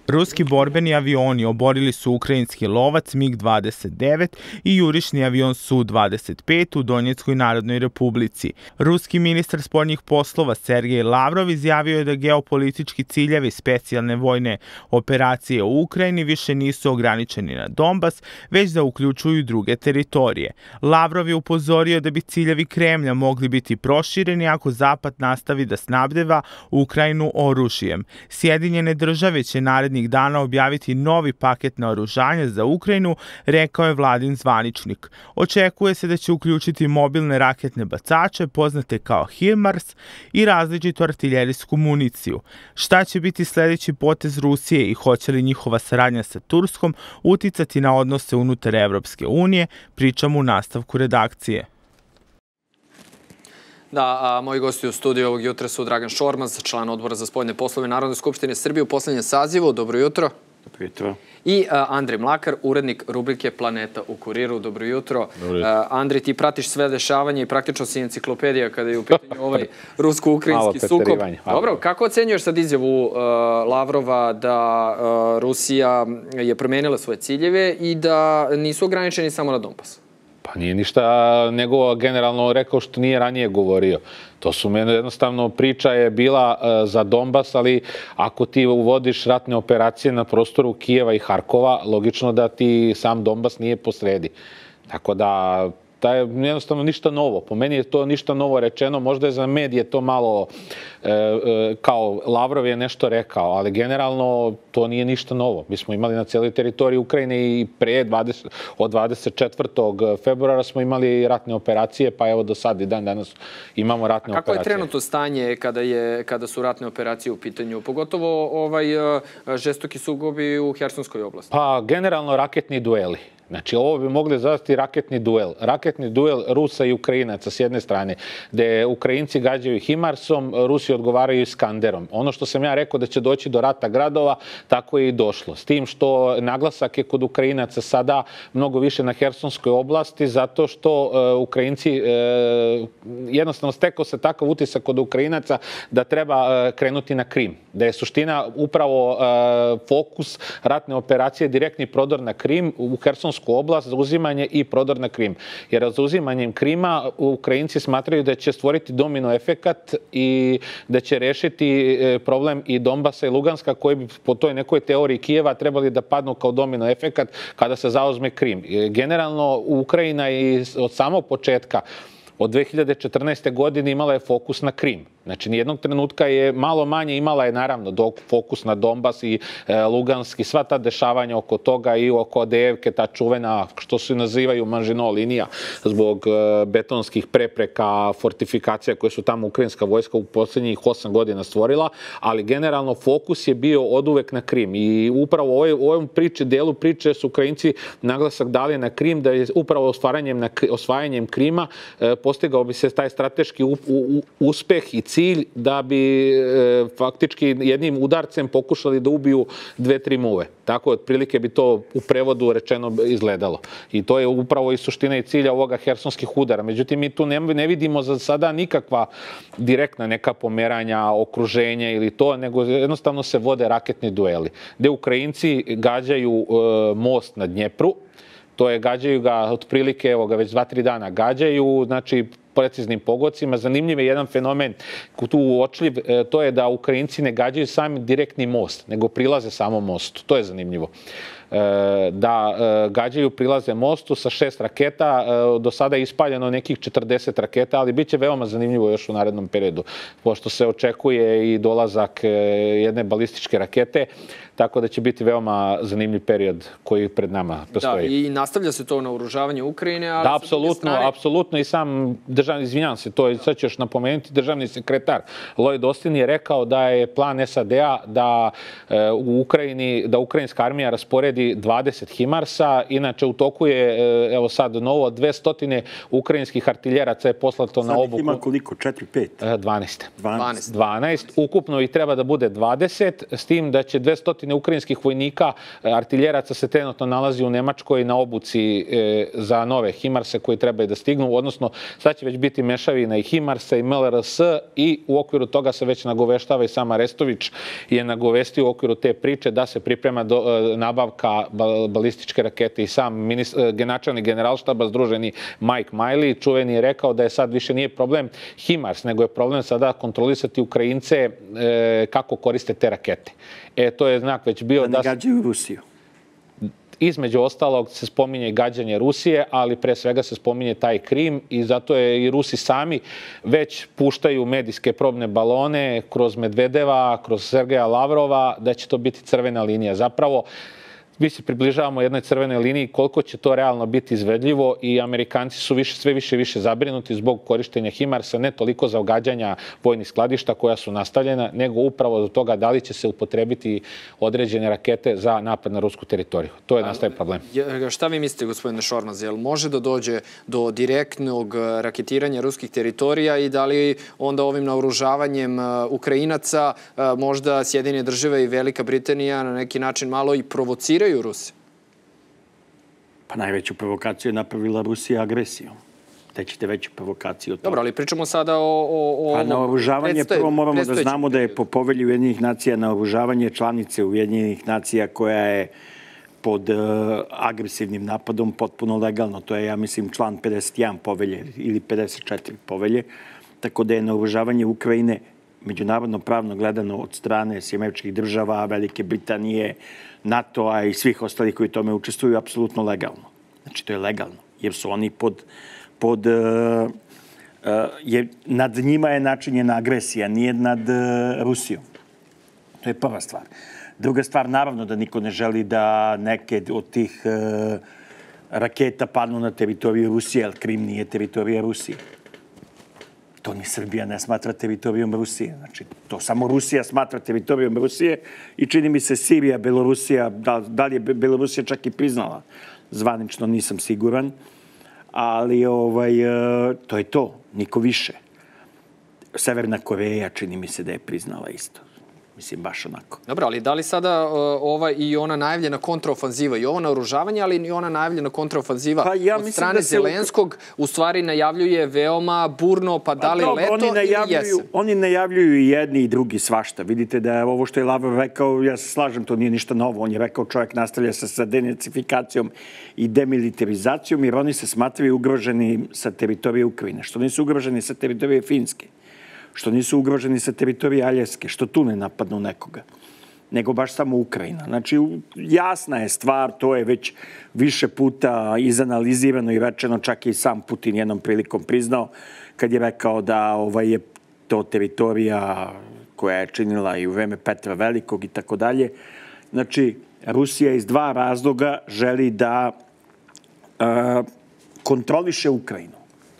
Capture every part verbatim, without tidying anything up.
Ruski borbeni avioni oborili su ukrajinski lovac mig dvadeset devet i jurišni avion Su dvadeset pet u Donjeckoj Narodnoj Republici. Ruski ministar spoljnih poslova Sergej Lavrov izjavio je da geopolitički ciljevi specijalne vojne operacije u Ukrajini više nisu ograničeni na Donbas, već da uključuju druge teritorije. Lavrov je upozorio da bi ciljevi Kremlja mogli biti prošireni ako Zapad nastavi da snabdeva Ukrajinu oružjem. Sjedinjene države će narednih dana objaviti novi paket naoružanja za Ukrajinu, rekao je vladin zvaničnik. Očekuje se da će uključiti mobilne raketne bacače, poznate kao HIMARS, i različitu artiljerijsku municiju. Šta će biti sledeći potez Rusije i hoće li njihova saradnja sa Turskom uticati na odnose unutar Evropske unije, pričamo u nastavku redakcije. Da, a moji gosti u studiju ovog jutra su Dragan Šormaz, član Odbora za spoljne poslove Narodne skupštine Srbije u poslednjem sazivu. Dobro jutro. Dobro jutro. I Andrej Mlakar, urednik rubrike Planeta u Kuriru. Dobro jutro. Andrej, ti pratiš sve dešavanje i praktično si enciklopedija kada je u pitanju ovaj rusko-ukrajinski sukob. Dobro, kako ocenjuješ sad izjavu Lavrova da Rusija je promenila svoje ciljeve i da nisu ograničeni samo na Donbas? Pa nije ništa nego generalno rekao što nije ranije govorio. To su meni jednostavno priča je bila za Donbas, ali ako ti uvodiš ratne operacije na prostoru Kijeva i Harkova, logično da ti sam Donbas nije posredi. Tako da da je jednostavno ništa novo. Po meni je to ništa novo rečeno. Možda je za medije to malo kao Lavrov je nešto rekao, ali generalno to nije ništa novo. Mi smo imali na cijeloj teritoriji Ukrajine i pre od dvadeset četvrtog februara smo imali ratne operacije, pa evo do sad i dan danas imamo ratne operacije. Kako je trenutno stanje kada su ratne operacije u pitanju? Pogotovo ovaj žestoki sukobi u Hersonskoj oblasti. Pa generalno raketni dueli. Znači, ovo bi mogli zvati raketni duel. Raketni duel Rusa i Ukrajinaca s jedne strane, gde Ukrajinci gađaju Himarsom, Rusi odgovaraju Iskanderom. Ono što sam ja rekao da će doći do rata gradova, tako je i došlo. S tim što naglasak je kod Ukrajinaca sada mnogo više na Hersonskoj oblasti, zato što Ukrajinci, jednostavno stekao se takav utisak kod Ukrajinaca da treba krenuti na Krim. Da je suština upravo fokus ratne operacije direktni prodor na Krim, u Hersonsku oblast, za uzimanje i prodor na Krim. Jer za uzimanjem Krima Ukrajinci smatraju da će stvoriti domino efekat i da će rešiti problem i Donbasa i Luganska, koji bi po toj nekoj teoriji Kijeva trebali da padnu kao domino efekat kada se zauzme Krim. Generalno, Ukrajina je od samog početka od dve hiljade četrnaeste. godine imala je fokus na Krim. Znači, nijednog trenutka je malo manje, imala je naravno fokus na Donbas i Lugansk i sva ta dešavanja oko toga i oko Adejevke, ta čuvena, što se nazivaju Manžino linija, zbog betonskih prepreka, fortifikacija koje su tamo ukrajinska vojska u posljednjih osam godina stvorila, ali generalno fokus je bio oduvek na Krim. I upravo u ovom priči, delu priče su Ukrajinci naglasak dali na Krim, da je upravo osvajanjem Krima postigao bi se taj strateški uspeh i cilj da bi faktički jednim udarcem pokušali da ubiju dve, tri muve. Tako otprilike bi to u prevodu rečeno izgledalo. I to je upravo i suština i cilja ovoga hersonskih udara. Međutim, mi tu ne vidimo za sada nikakva direktna neka pomeranja, okruženja ili to, nego jednostavno se vode raketni dueli, gde Ukrajinci gađaju most na Dnjepru. To je, gađaju ga otprilike, evo ga već dva, tri dana gađaju, znači preciznim pogodcima. Zanimljiv je jedan fenomen tu uočljiv, to je da Ukrajinci ne gađaju sami direktni most, nego prilaze samom mostu. To je zanimljivo. Da gađaju prilaze mostu sa šest raketa, do sada je ispaljeno nekih četrdeset raketa, ali bit će veoma zanimljivo još u narednom periodu, pošto se očekuje i dolazak jedne balističke rakete, tako da će biti veoma zanimljiv period koji pred nama postoji. Da, i nastavlja se to naoružavanje Ukrajine, ali... Da, apsolutno, apsolutno i sam državni, izvinjam se, to sad ću još napomenuti, državni sekretar Lloyd Austin je rekao da je plan S A D-a da u Ukrajini, da ukrajinska armija rasporedi nabavili dvadeset Himarsa. Inače, u toku je, evo sad, novo, dvesta ukrajinskih artiljeraca je poslato na obuku. Sad ima koliko? četiri, pet? dvanaest. dvanaest. dvanaest. Ukupno ih treba da bude dvadeset, s tim da će dvesta ukrajinskih vojnika, artiljeraca se trenutno nalazi u Nemačkoj na obuci za nove Himarse koji trebaju da stignu, odnosno sad će već biti mešavina i Himarsa i M L R S i u okviru toga se već nagoveštava i sam Arestović je nagovestio u okviru te priče da se priprema do, nabavka balističke rakete i sam načelnik generalštaba združeni Mike Miley, čuveni je rekao da je sad više nije problem Himars, nego je problem sada kontrolisati Ukrajince e, kako koriste te rakete. E, to je znak već bio da... Da ne gađaju Rusiju. Između ostalog se spominje gađanje Rusije, ali pre svega se spominje taj Krim i zato je i Rusi sami već puštaju medijske probne balone kroz Medvedeva, kroz Sergeja Lavrova, da će to biti crvena linija. Zapravo, mi se približavamo jednoj crvenoj liniji, koliko će to realno biti izvedljivo i Amerikanci su više, sve više i više zabrinuti zbog korištenja Himarsa, ne toliko za ugađanja vojnih skladišta koja su nastavljena, nego upravo do toga da li će se upotrebiti određene rakete za napad na rusku teritoriju. To je nastaje problem. Šta vi mislite, gospodine Šormaz, jel može da dođe do direktnog raketiranja ruskih teritorija i da li onda ovim naoružavanjem Ukrajinaca možda Sjedinjene države i Velika Britanija na neki način malo i provociraju Rusi? Pa najveću provokaciju je napravila Rusija agresijom. Te ćete veću provokaciju od toga. Dobro, ali pričamo sada o... Pa naoružavanje, prvo moramo da znamo da je po povelji Ujedinjenih nacija naoružavanje članice Ujedinjenih nacija koja je pod agresivnim napadom potpuno legalno. To je, ja mislim, član pedeset jedan povelje ili pedeset četiri povelje. Tako da je naoružavanje Ukrajine međunarodno pravno gledano od strane Sjedinjenih država, Velike Britanije, NATO-a i svih ostalih koji tome učestvuju apsolutno legalno. Znači, to je legalno, jer su oni pod... pod uh, uh, je, nad njima je načinjena agresija, nije nad uh, Rusijom. To je prva stvar. Druga stvar, naravno da niko ne želi da neke od tih uh, raketa padnu na teritoriju Rusije, jer Krim nije teritorija Rusije. To ni Srbija ne smatra teritorijom Rusije. Znači, to samo Rusija smatra teritorijom Rusije i čini mi se Sirija, Belorusija, da, da li je Belorusija čak i priznala, zvanično nisam siguran, ali ovaj, to je to, niko više. Severna Koreja čini mi se da je priznala isto. Mislim, baš onako. Dobro, ali da li sada ova i ona najavljena kontraofanziva i ovo naoružavanje, ali i ona najavljena kontraofanziva pa ja od strane Zelenskog u stvari najavljuje veoma burno, pa da li pa, leto oni ili jesen? Oni najavljuju i jedni i drugi svašta. Vidite da je ovo što je Lavrov rekao, ja se slažem, to nije ništa novo. On je rekao čovjek nastavlja se sa denacifikacijom i demilitarizacijom, jer oni se smatraju ugroženi sa teritorije Ukrajine. Što nisu ugroženi sa teritorije Finske? Što nisu ugroženi sa teritorije Aljeske, što tu ne napadnu nekoga, nego baš samo Ukrajina. Znači, jasna je stvar, to je već više puta izanalizirano i rečeno, čak i sam Putin jednom prilikom priznao, kad je rekao da ovaj, je to teritorija koja je činila i u vreme Petra Velikog i tako dalje. Znači, Rusija iz dva razloga želi da uh, kontroliše Ukrajinu.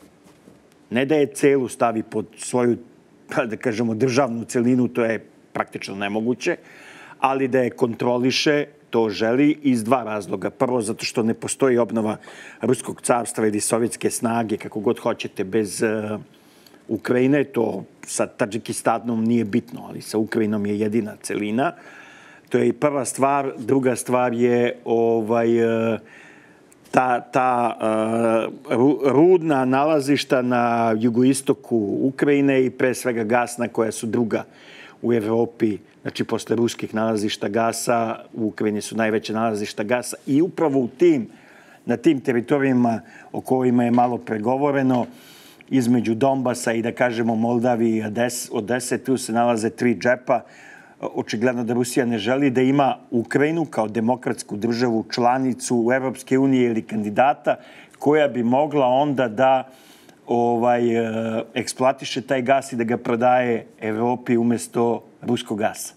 Ne da je celu stavi pod svoju, da kažemo, državnu celinu, to je praktično nemoguće, ali da je kontroliše, to želi iz dva razloga. Prvo, zato što ne postoji obnova Ruskog carstva ili sovjetske snage, kako god hoćete, bez uh, Ukrajine. To sa Tadžikistanom nije bitno, ali sa Ukrajinom je jedina celina. To je i prva stvar. Druga stvar je ovaj... Uh, ta, ta uh, rudna nalazišta na jugoistoku Ukrajine i pre svega gasna koja su druga u Evropi, znači posle ruskih nalazišta gasa, u Ukrajini su najveće nalazišta gasa i upravo u tim, na tim teritorijima o kojima je malo pregovoreno, između Donbasa i da kažemo Moldavije i Odese, tu se nalaze tri džepa. Očigledno da Rusija ne želi da ima Ukrajinu kao demokratsku državu, članicu Evropske unije ili kandidata, koja bi mogla onda da ovaj, eksploatiše taj gas i da ga prodaje Evropi umjesto ruskog gasa.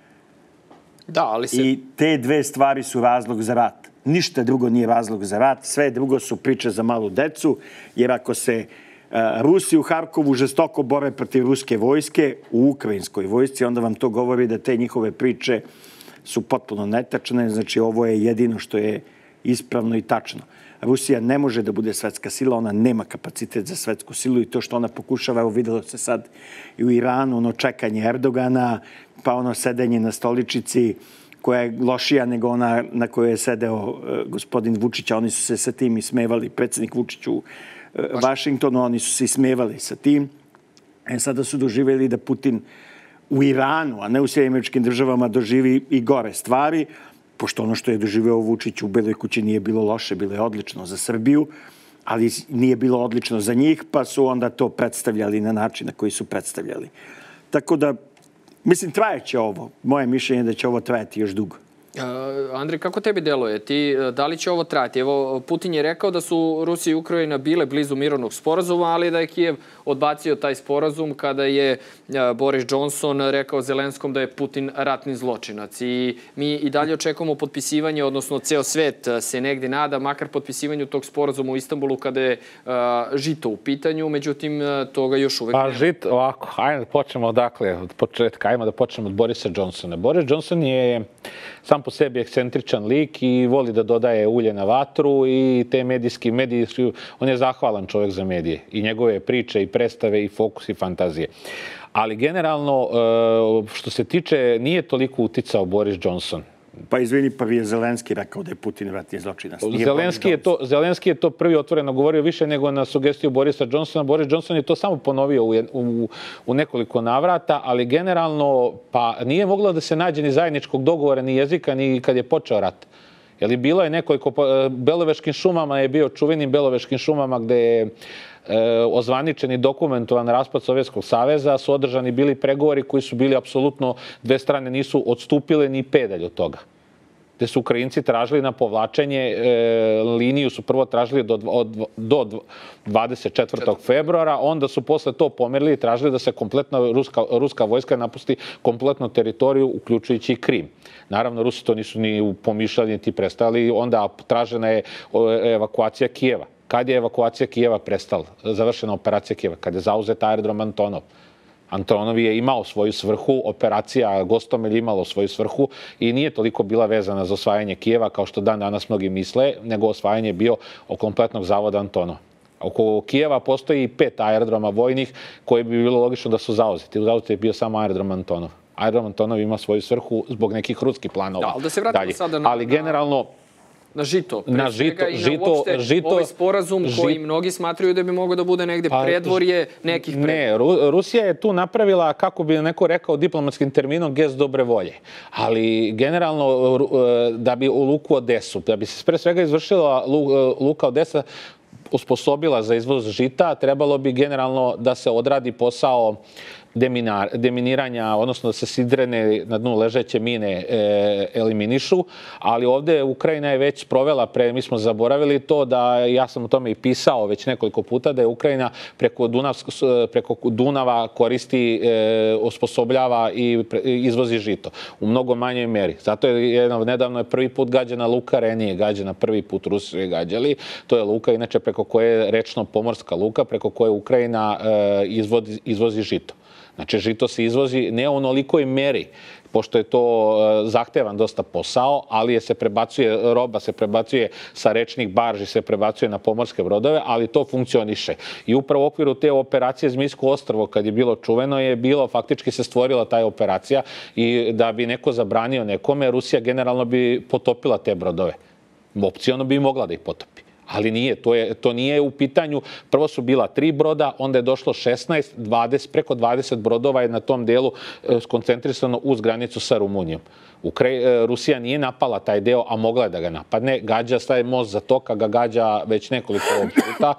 Da, ali se... I te dve stvari su razlog za rat. Ništa drugo nije razlog za rat, sve drugo su priče za malu decu, jer ako se Rusi u Harkovu žestoko bore protiv ruske vojske u ukrajinskoj vojsci, onda vam to govori da te njihove priče su potpuno netačne. Znači, ovo je jedino što je ispravno i tačno. Rusija ne može da bude svetska sila, ona nema kapacitet za svetsku silu i to što ona pokušava, evo videlo se sad i u Iranu, ono čekanje Erdogana, pa ono sedenje na stoličici koja je lošija nego ona na kojoj je sedeo gospodin Vučić, a oni su se sa tim ismevali, predsjednik Vučić u Vašingtonu, oni su se ismevali sa tim. E, sada su doživjeli da Putin u Iranu, a ne u Sjedinjenim Američkim Državama, doživi i gore stvari, pošto ono što je doživeo Vučić u Beloj kući nije bilo loše, bilo je odlično za Srbiju, ali nije bilo odlično za njih, pa su onda to predstavljali na način na koji su predstavljali. Tako da, mislim, trajeće ovo. Moje mišljenje je da će ovo trajati još dugo. Andrej, kako tebi deluje? Ti, da li će ovo trajati? Evo, Putin je rekao da su Rusija i Ukrajina bile blizu mirovnog sporazuma, ali da je Kijev odbacio taj sporazum kada je Boris Johnson rekao Zelenskom da je Putin ratni zločinac. I mi i dalje očekujemo potpisivanje, odnosno ceo svet se negde nada, makar potpisivanju tog sporazuma u Istanbulu kada je žito u pitanju, međutim, toga još uvek nema. Pa žito, ovako, ajde da počnemo odakle, od početka, ajmo da počnemo od Borisa Johnsona. Boris Johnson je sam po sebi ekscentričan lik i voli da dodaje ulje na vatru i te medijski, medijski, on je zahvalan čovjek za medije i njegove priče i predstave i fokus i fantazije. Ali generalno, što se tiče, nije toliko uticao Boris Johnson. Pa izvini, prvi je Zelenski rekao da je Putin ratni zločinac. Zelenski je, to, Zelenski je to prvi otvoreno govorio više nego na sugestiju Borisa Johnsona. Boris Johnson je to samo ponovio u, u, u nekoliko navrata, ali generalno pa nije moglo da se nađe ni zajedničkog dogovora, ni jezika, ni kad je počeo rat. Jer bilo je nekoliko, Beloveškim šumama je bio čuvenim Beloveškim šumama gde je e, ozvaničen i dokumentovan raspad Sovjetskog saveza, su održani bili pregovori koji su bili apsolutno, dve strane nisu odstupile ni pedalj od toga. Gde su Ukrajinci tražili na povlačenje, e, liniju su prvo tražili do, od, do dvadeset četvrtog februara, onda su posle to pomerili i tražili da se kompletna ruska, ruska vojska napusti kompletnu teritoriju, uključujući i Krim. Naravno, Rusi to nisu ni pomišljali, niti prestali, onda tražena je evakuacija Kijeva. Kad je evakuacija Kijeva prestala? Završena operacija Kijeva, kad je zauzet aerodrom Antonov. Antonov je imao svoju svrhu, operacija Gostomel imalo svoju svrhu i nije toliko bila vezana za osvajanje Kijeva kao što dan danas mnogi misle, nego osvajanje je bio o kompletnog zavoda Antonov. Oko Kijeva postoji pet aerodroma vojnih koji bi bilo logično da su zauzeti. Zauzeti je bio samo aerodrom Antonov. Aerodrom Antonov ima svoju svrhu zbog nekih ruskih planova. Da, ali da se vratimo dalje. sada na... Ali generalno... Na žito, na žito, i na žito, uopšte žito, ovaj sporazum žito, koji mnogi smatraju da bi mogao da bude negde pa, predvorje nekih predvorja. Ne, Ru, Rusija je tu napravila, kako bi neko rekao diplomatskim terminom, gest dobre volje. Ali generalno da bi u luku Odesu, da bi se pre svega izvršila luka Odesa, usposobila za izvoz žita, trebalo bi generalno da se odradi posao deminar, deminiranja, odnosno da se sidrene na dnu ležeće mine e, eliminišu, ali ovdje Ukrajina je već provela, pre, mi smo zaboravili to da, ja sam o tome i pisao već nekoliko puta, da je Ukrajina preko, Dunav, preko Dunava koristi, e, osposobljava i pre, izvozi žito u mnogo manjoj meri. Zato je jedno, nedavno je prvi put gađana luka, Renije gađana prvi put, Rusi je gađali. To je luka, inače preko koje je rečno-pomorska luka, preko koje Ukrajina e, izvozi, izvozi žito. Znači, žito se izvozi ne u onolikoj meri, pošto je to zahtevan dosta posao, ali je se prebacuje, roba se prebacuje sa rečnih barži, se prebacuje na pomorske brodove, ali to funkcioniše. I upravo u okviru te operacije Zmijsko ostrvo, kad je bilo čuveno, je bilo, faktički se stvorila ta operacija i da bi neko zabranio nekome, Rusija generalno bi potopila te brodove. Opciono bi mogla da ih potopi. Ali nije, to, je, to nije u pitanju. Prvo su bila tri broda, onda je došlo šesnaest, dvadeset, preko dvadeset brodova je na tom delu e, skoncentrisano uz granicu sa Rumunijom. Ukra- e, Rusija nije napala taj deo, a mogla je da ga napadne. Gađa staje most za toka, ga gađa već nekoliko puta,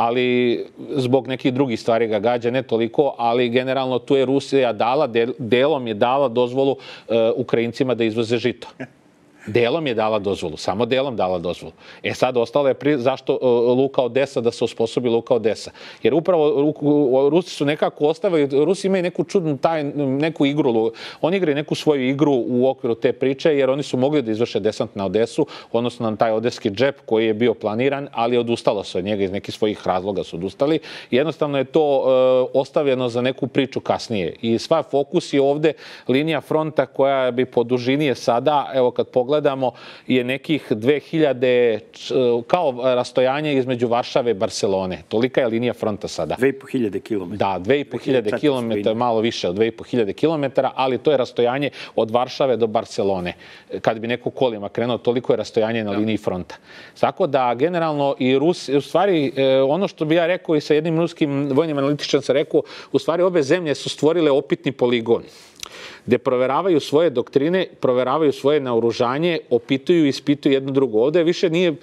ali zbog nekih drugih stvari ga gađa, ne toliko, ali generalno tu je Rusija dala, del, delom je dala dozvolu e, Ukrajincima da izvoze žito. Delom je dala dozvolu, samo delom dala dozvolu. E sad ostalo je pri... zašto Luka Odesa, da se osposobi Luka Odesa. Jer upravo Rusi su nekako ostavili, Rusi imaju neku čudnu taj, neku igru, oni igraju neku svoju igru u okviru te priče, jer oni su mogli da izvrše desant na Odesu, odnosno na taj odeski džep koji je bio planiran, ali odustalo se od njega iz nekih svojih razloga su odustali. Jednostavno je to e, ostavljeno za neku priču kasnije. I sva fokus je ovde linija fronta koja bi po dužini je sada, evo kad pogledamo, je nekih dve hiljade, kao rastojanje između Varšave i Barcelone. Tolika je linija fronta sada. dve i po hiljade kilometara. Da, dve i po hiljade kilometara, malo više od dve i po hiljade kilometara, ali to je rastojanje od Varšave do Barcelone. Kad bi neko kolima krenuo, toliko je rastojanje na liniji fronta. Tako da, generalno, i Rus, u stvari, ono što bi ja rekao i sa jednim ruskim vojnim analitičarom sam rekao, u stvari obe zemlje su stvorile opitni poligon gde proveravaju svoje doktrine, proveravaju svoje naoružanje, opituju i ispituju jedno drugo. Ovde više nije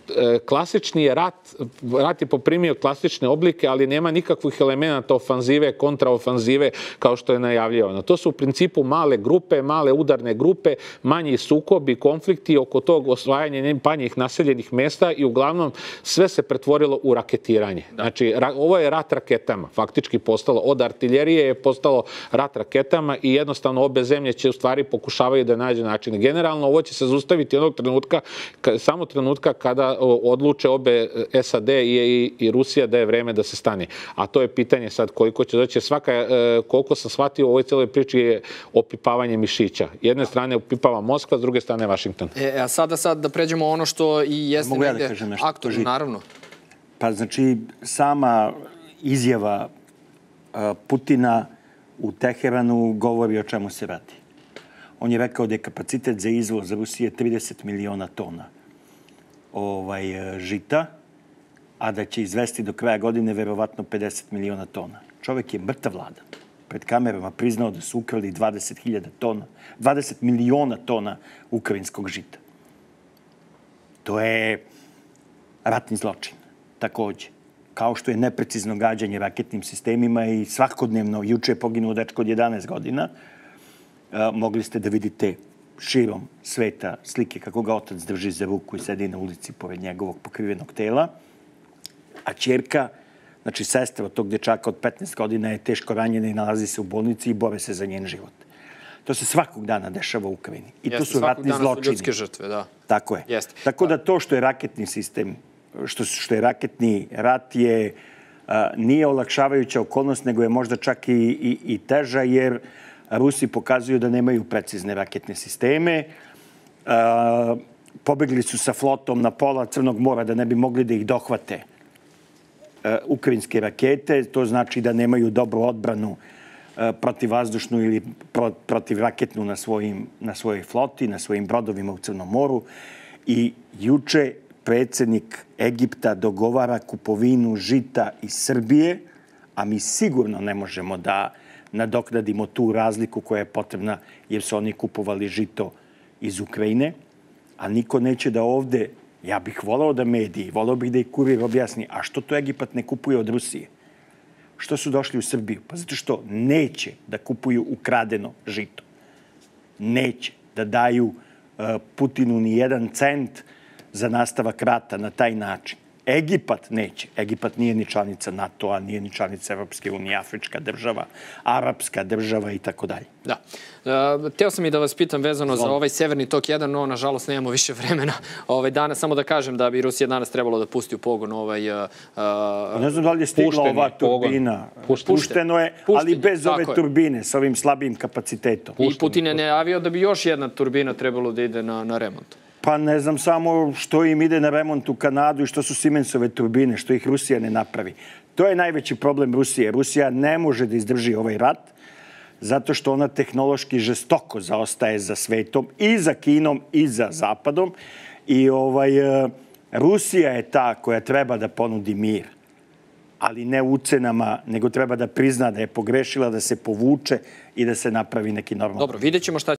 klasični rat, rat je poprimio klasične oblike, ali nema nikakvih elemenata ofanzive, kontraofanzive, kao što je najavljivano. To su u principu male grupe, male udarne grupe, manji sukobi, konflikti oko tog osvajanja manjih naseljenih mesta i uglavnom sve se pretvorilo u raketiranje. Znači, ovo je rat raketama, faktički postalo. Od artiljerije je postalo rat raketama i jednostavno obe zemlje će u stvari pokušavaju da nađe način. Generalno ovo će se zaustaviti jednog trenutka, samo trenutka kada odluče obe S A D i, i Rusija da je vreme da se stane. A to je pitanje sad koliko će doći. Svaka, koliko sam shvatio u ovoj celoj priči je opipavanje mišića. Jedne strane opipava Moskva, s druge strane Vašington. E, a sada sad da pređemo ono što i jeste Mogu ja negde da kažem nešto? aktualno, naravno. Pa znači, sama izjava uh, Putina u Teheranu govori o čemu se radi. On je rekao da je kapacitet za izvoz Rusije trideset miliona tona ovaj, žita, a da će izvesti do kraja godine verovatno pedeset miliona tona. Čovjek je mrtav vladan. Pred kamerama priznao da su ukrali dvadeset hiljada tona, dvadeset miliona tona ukrajinskog žita. To je ratni zločin, takođe. Kao što je neprecizno gađanje raketnim sistemima i svakodnevno, juče je poginuo dečko od jedanaest godina, mogli ste da vidite širom sveta slike kako ga otac drži za ruku i sedi na ulici pored njegovog pokrivenog tela, a ćerka, znači sestra od tog dečaka od petnaest godina je teško ranjena i nalazi se u bolnici i bore se za njen život. To se svakog dana dešava u Ukrajini. I to su ratni zločini. Svakog dana su ljudske žrtve, da. Tako je. Tako da to što je raketni sistem, što, što je raketni rat je a, nije olakšavajuća okolnost, nego je možda čak i, i, i teža, jer Rusi pokazuju da nemaju precizne raketne sisteme. A, pobegli su sa flotom na pola Crnog mora da ne bi mogli da ih dohvate a, ukrajinske rakete. To znači da nemaju dobru odbranu a, protivvazdušnu ili pro, protivraketnu na, svojim, na svojoj floti, na svojim brodovima u Crnom moru. I juče predsjednik Egipta dogovara kupovinu žita iz Srbije, a mi sigurno ne možemo da nadoknadimo tu razliku koja je potrebna jer su oni kupovali žito iz Ukrajine, a niko neće da ovde, ja bih volao da mediji, volao bih da i Kurir objasni, a što to Egipat ne kupuje od Rusije? Što su došli u Srbiju? Pa zato što neće da kupuju ukradeno žito. Neće da daju uh, Putinu ni jedan cent za nastavak rata na taj način. Egipat neće. Egipat nije ni članica NATO-a, nije ni članica Evropske unije, afrička država, arapska država i tako dalje. Da. E, teo sam i da vas pitam vezano Zvolno. za ovaj Severni tok jedan, no nažalost nemamo više vremena. Ovaj, danas, samo da kažem da bi Rusija danas trebalo da pusti u pogon ovaj... Uh, ne znam da li je stigla ova turbina. Pušteno, Pušteno je, Pušteno, ali bez ove je. turbine, s ovim slabijim kapacitetom. I Putin je najavio da bi još jedna turbina trebalo da ide na, na remont. Pa ne znam samo što im ide na remont u Kanadu i što su Siemensove turbine, što ih Rusija ne napravi. To je najveći problem Rusije. Rusija ne može da izdrži ovaj rat zato što ona tehnološki žestoko zaostaje za svetom i za Kinom i za Zapadom. I ovaj, Rusija je ta koja treba da ponudi mir, ali ne ucenama, nego treba da prizna da je pogrešila, da se povuče i da se napravi neki normalan. Dobro, vidjet ćemo šta